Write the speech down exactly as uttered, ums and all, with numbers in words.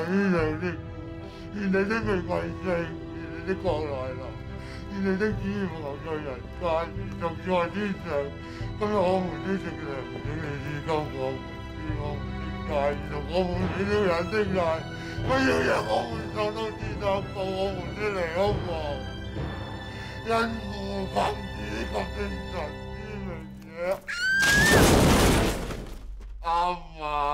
呢兩的，願你的名為聖，願你的國來臨，願你的旨意行在人間，如同在天上。今日我們的食糧，請你賜給我們，賜我們的債，如同我們免了人的債，不要讓我們受到試探，救我們的離兇王。因父及子及聖神之名也。阿們。